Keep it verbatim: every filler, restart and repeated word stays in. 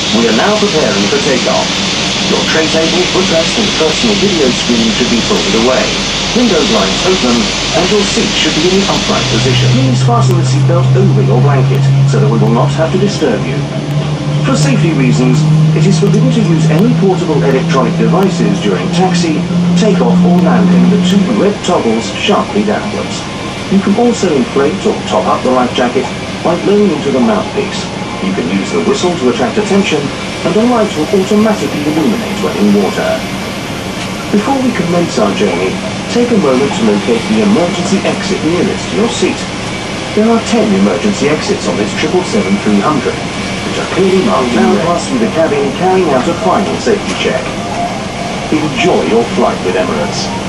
We are now preparing for takeoff. Your tray table, footrest and personal video screen should be folded away. Window blinds open, and your seat should be in the upright position. Please fasten the seatbelt over your blanket, so that we will not have to disturb you. For safety reasons, it is forbidden to use any portable electronic devices during taxi, takeoff or landing the two red toggles sharply downwards. You can also inflate or top up the life jacket by blowing into the mouthpiece. You can use the whistle to attract attention, and the light will automatically illuminate when in water. Before we commence our journey, take a moment to locate the emergency exit nearest to your seat. There are ten emergency exits on this triple seven three hundred, which are clearly marked. Now pass through the cabin carrying out a final safety check. Enjoy your flight with Emirates.